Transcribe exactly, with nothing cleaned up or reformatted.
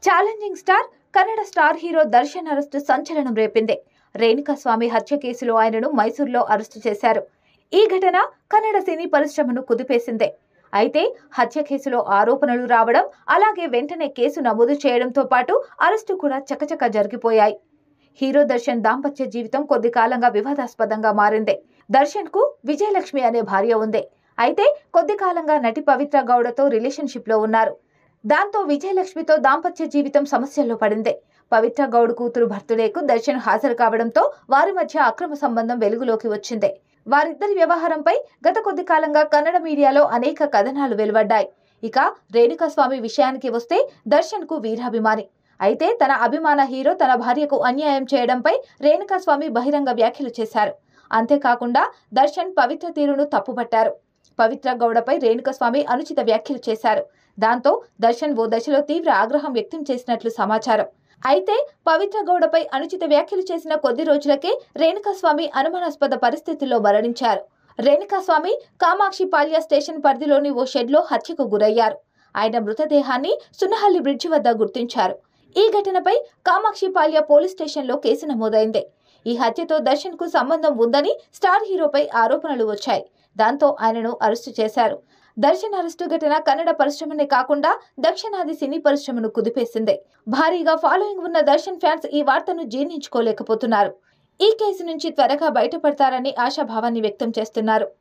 Challenging star Kannada star hero Darshan arrest సంచలనం రేపింది. రేణుకాస్వామి హత్య కేసులో ఆయనను మైసూర్లో అరెస్టు చేశారు. ఈ ఘటన కన్నడ సినీ పరిశ్రమను కుదిపేసింది. అయితే హత్య కేసులో ఆరోపణలు రావడం, అలాగే వెంటనే కేసు నమోదు చేయడంతో పాటు అరెస్టు కూడా చకచక జరిగిపోయాయి. హీరో దర్శన్ దాంపత్య జీవితం కొద్ది కాలంగా వివాదాస్పదంగా మారింది. దర్శన్ కు విజయలక్ష్మి అనే భార్య ఉంది. అయితే కొద్ది కాలంగా నటి పవిత్ర గౌడతో రిలేషన్షిప్ లో ఉన్నారు. దాంతో విజయలక్ష్మితో దాంపత్య జీవితం సమస్యల్లో పడింది. పవిత్ర గౌడ్ కూతురు బర్త్డేకు దర్శన్ హాజరు కావడంతో వారి మధ్య అక్రమ సంబంధం వెలుగులోకి వచ్చింది. వారిద్దరి వ్యవహారంపై గత కొద్ది కాలంగా కన్నడ మీడియాలో అనేక కథనాలు వెలువడ్డాయి. ఇక రేణుకాస్వామి విషయానికి వస్తే దర్శన్ కు వీరాభిమాని. అయితే తన అభిమాన హీరో తన భార్యకు అన్యాయం చేయడంపై రేణుకాస్వామి బహిరంగ వ్యాఖ్యలు చేశారు. అంతేకాకుండా దర్శన్ పవిత్ర తీరును తప్పుపట్టారు. పవిత్ర గౌడపై రేణుకాస్వామి అనుచిత వ్యాఖ్యలు చేశారు. దాంతో దర్శన్ ఓ దశలో తీవ్ర ఆగ్రహం వ్యక్తం చేసినట్లు సమాచారం. అయితే పవిత్ర గౌడపై అనుచిత వ్యాఖ్యలు చేసిన కొద్ది రోజులకే రేణుకాస్వామి అనుమానాస్పద పరిస్థితుల్లో మరణించారు. రేణుకాస్వామి కామాక్షి పాల్య స్టేషన్ పరిధిలోని ఓ షెడ్లో హత్యకు గురయ్యారు. ఆయన మృతదేహాన్ని సునహల్లి బ్రిడ్జి వద్ద గుర్తించారు. ఈ ఘటనపై కామాక్షి పాల్య పోలీస్ స్టేషన్లో కేసు నమోదైంది. ఈ హత్యతో దర్శన్ కు సంబంధం ఉందని స్టార్ హీరోపై ఆరోపణలు వచ్చాయి. దాంతో ఆయనను అరెస్టు చేశారు. దర్శన్ అరెస్టు ఘటన కన్నడ పరిశ్రమనే కాకుండా దక్షిణాది సినీ పరిశ్రమను కుదిపేసింది. భారీగా ఫాలోయింగ్ ఉన్న దర్శన్ ఫ్యాన్స్ ఈ వార్తను జీర్ణించుకోలేకపోతున్నారు. ఈ కేసు నుంచి త్వరగా బయటపడతారని ఆశాభావాన్ని వ్యక్తం చేస్తున్నారు.